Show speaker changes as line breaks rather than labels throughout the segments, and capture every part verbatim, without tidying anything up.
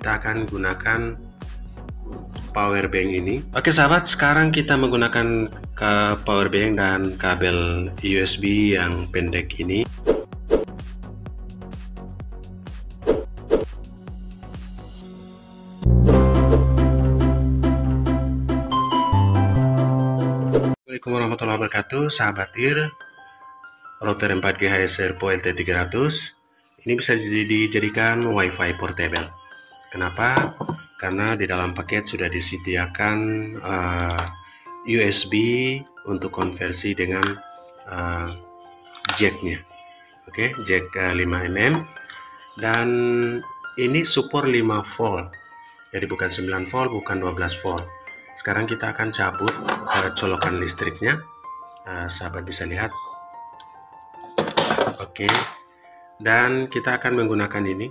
kita akan gunakan power bank ini. Oke sahabat, sekarang kita menggunakan ke power bank dan kabel U S B yang pendek ini. Assalamualaikum warahmatullahi wabarakatuh, sahabat I R, router empat G H S Airpo L T tiga ratus ini bisa dijadikan WiFi portable. Kenapa? Karena di dalam paket sudah disediakan uh, U S B untuk konversi dengan uh, jacknya. Oke, okay, jack uh, lima milimeter, dan ini support lima volt, jadi bukan sembilan volt, bukan dua belas volt. Sekarang kita akan cabut uh, colokan listriknya. uh, sahabat bisa lihat. Oke, okay. Dan kita akan menggunakan ini.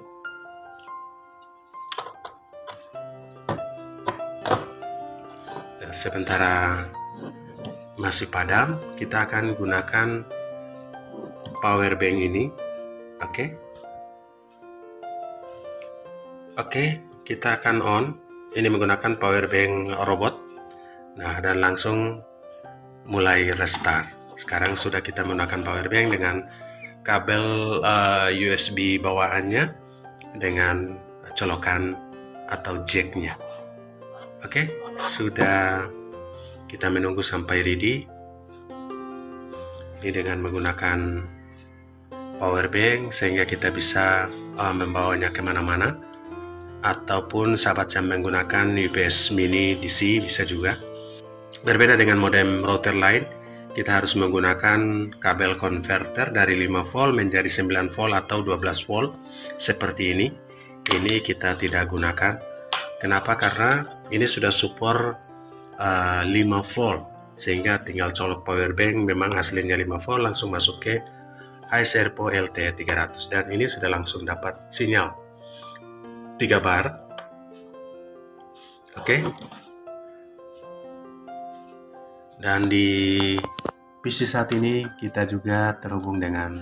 Sementara masih padam, kita akan gunakan power bank ini. Oke, okay. Oke, okay, kita akan on. Ini menggunakan power bank robot. Nah, dan langsung mulai restart. Sekarang sudah kita menggunakan power bank dengan kabel uh, U S B bawaannya dengan colokan atau jacknya. Oke, okay, sudah kita menunggu sampai ready. Ini dengan menggunakan power bank sehingga kita bisa uh, membawanya kemana-mana, ataupun sahabat yang menggunakan U P S mini D C bisa juga. Berbeda dengan modem router lain, kita harus menggunakan kabel konverter dari lima volt menjadi sembilan volt atau dua belas volt seperti ini. Ini kita tidak gunakan. Kenapa? Karena ini sudah support uh, lima volt, sehingga tinggal colok power bank. Memang aslinya lima volt, langsung masuk ke H S Airpo L T tiga ratus, dan ini sudah langsung dapat sinyal tiga bar. Oke, okay. Dan di P C saat ini kita juga terhubung dengan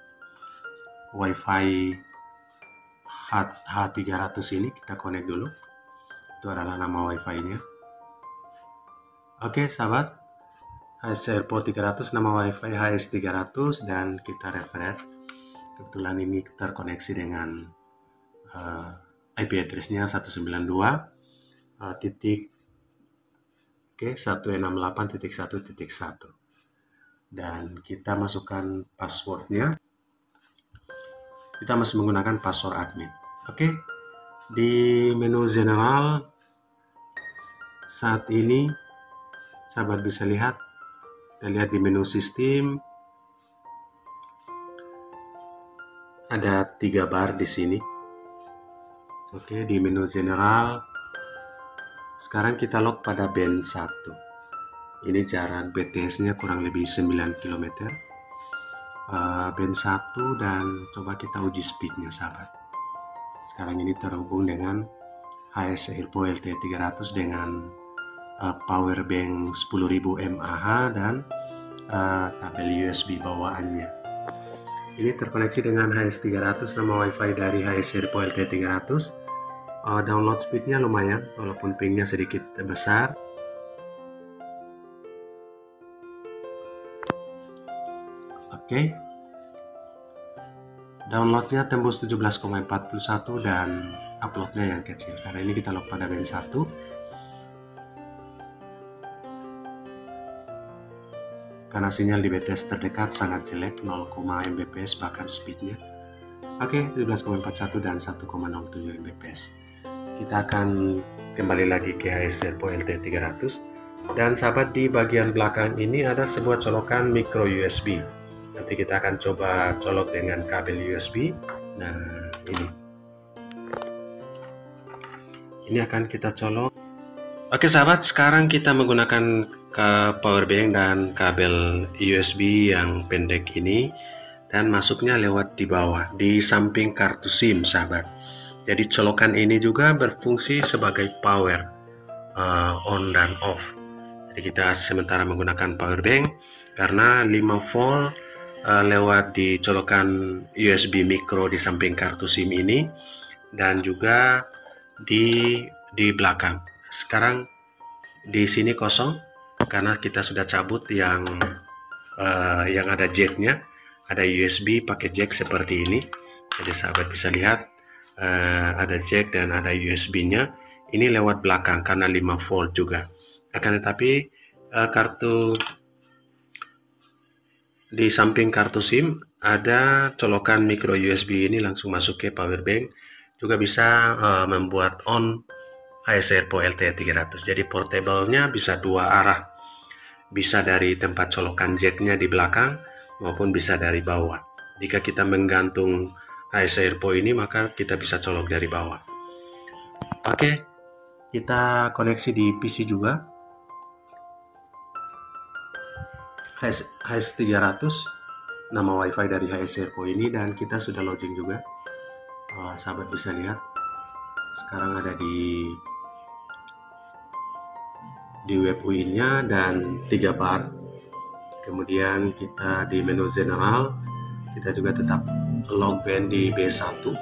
WiFi H tiga ratus ini. Kita connect dulu. Itu adalah nama WiFi-nya. Oke, sahabat, H S Airpo tiga ratus, nama WiFi H S tiga ratus, dan kita referer. Kebetulan ini terkoneksi dengan uh, I P address-nya seratus sembilan puluh dua titik oke seratus enam puluh delapan titik satu titik satu, dan kita masukkan passwordnya. Kita masih menggunakan password admin. Oke, di menu general saat ini sahabat bisa lihat, kita lihat di menu sistem ada tiga bar di sini. Oke, di menu general sekarang kita log pada band satu. Ini jarak B T S-nya kurang lebih sembilan kilometer. Uh, band satu, dan coba kita uji speednya sahabat. Sekarang ini terhubung dengan H S Airpo L T tiga ratus dengan uh, power bank sepuluh ribu mAh dan uh, kabel U S B bawaannya. Ini terkoneksi dengan H S tiga ratus, nama WiFi dari H S Airpo L T tiga ratus. Uh, download speednya lumayan, walaupun pingnya sedikit besar. Oke, okay. Downloadnya tembus tujuh belas koma empat satu dan uploadnya yang kecil. Karena ini kita log pada band satu. Karena sinyal di B T S terdekat sangat jelek, nol Mbps bahkan speednya. Oke, okay, tujuh belas koma empat satu dan satu koma nol tujuh Mbps. Kita akan kembali lagi ke H S Airpo L T tiga ratus. Dan sahabat, di bagian belakang ini ada sebuah colokan micro U S B. Nanti kita akan coba colok dengan kabel U S B. Nah, ini. Ini akan kita colok. Oke sahabat, sekarang kita menggunakan ke power bank dan kabel U S B yang pendek ini, dan masuknya lewat di bawah, di samping kartu SIM sahabat. Jadi colokan ini juga berfungsi sebagai power uh, on dan off. Jadi kita sementara menggunakan power bank karena lima volt uh, lewat di colokan U S B micro di samping kartu SIM ini, dan juga di di belakang. Sekarang di sini kosong karena kita sudah cabut yang uh, yang ada jacknya, ada U S B pakai jack seperti ini. Jadi sahabat bisa lihat uh, ada jack dan ada U S B-nya. Ini lewat belakang karena lima volt juga. Akan tetapi uh, kartu di samping kartu SIM ada colokan micro U S B, ini langsung masuk ke power bank. Juga bisa uh, membuat on H S Airpo L T tiga ratus. Jadi portable-nya bisa dua arah. Bisa dari tempat colokan jacknya di belakang maupun bisa dari bawah. Jika kita menggantung H S Airpo ini, maka kita bisa colok dari bawah. Oke, kita koneksi di P C juga. H S tiga ratus, nama WiFi dari H S Airpo ini, dan kita sudah login juga. Uh, sahabat bisa lihat sekarang ada di di web U I N-nya dan tiga bar. Kemudian kita di menu general, kita juga tetap login di B satu.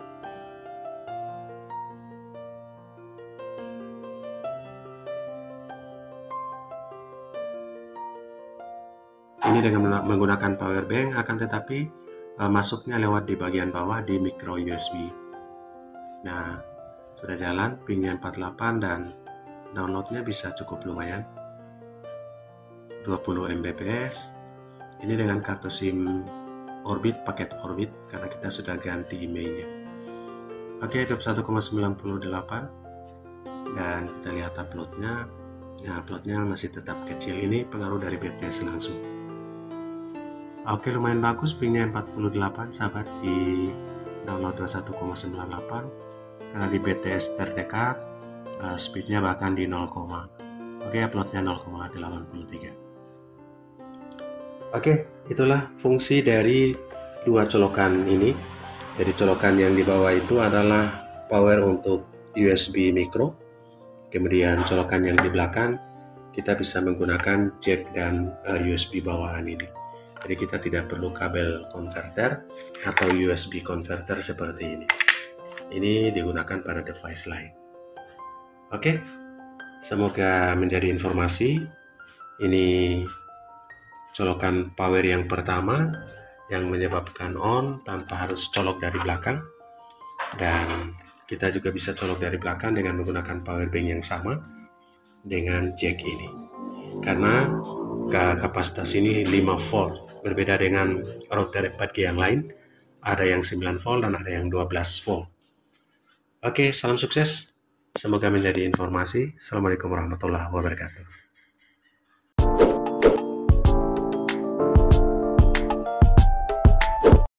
Ini dengan menggunakan power bank, akan tetapi uh, masuknya lewat di bagian bawah di micro U S B. Nah, sudah jalan, pingnya empat puluh delapan dan downloadnya bisa cukup lumayan, dua puluh megabit per second. Ini dengan kartu SIM Orbit, paket Orbit, karena kita sudah ganti emailnya. Oke, dua puluh satu koma sembilan delapan, dan kita lihat uploadnya. Nah, uploadnya masih tetap kecil, ini pengaruh dari B T S langsung. Oke, lumayan bagus, pingnya empat puluh delapan, sahabat, di download dua puluh satu koma sembilan delapan, karena di B T S terdekat uh, speednya bahkan di nol, oke, uploadnya nol koma delapan tiga. Oke, itulah fungsi dari dua colokan ini. Jadi colokan yang di bawah itu adalah power untuk U S B micro, kemudian colokan yang di belakang kita bisa menggunakan jack dan uh, U S B bawahan ini. Jadi kita tidak perlu kabel converter atau U S B converter seperti ini. Ini digunakan pada device lain. Oke, semoga menjadi informasi. Ini colokan power yang pertama yang menyebabkan on tanpa harus colok dari belakang. Dan kita juga bisa colok dari belakang dengan menggunakan power bank yang sama dengan jack ini. Karena kapasitas ini lima volt. Berbeda dengan router empat G yang lain, ada yang sembilan volt dan ada yang dua belas volt. Oke, salam sukses. Semoga menjadi informasi. Assalamualaikum warahmatullahi wabarakatuh.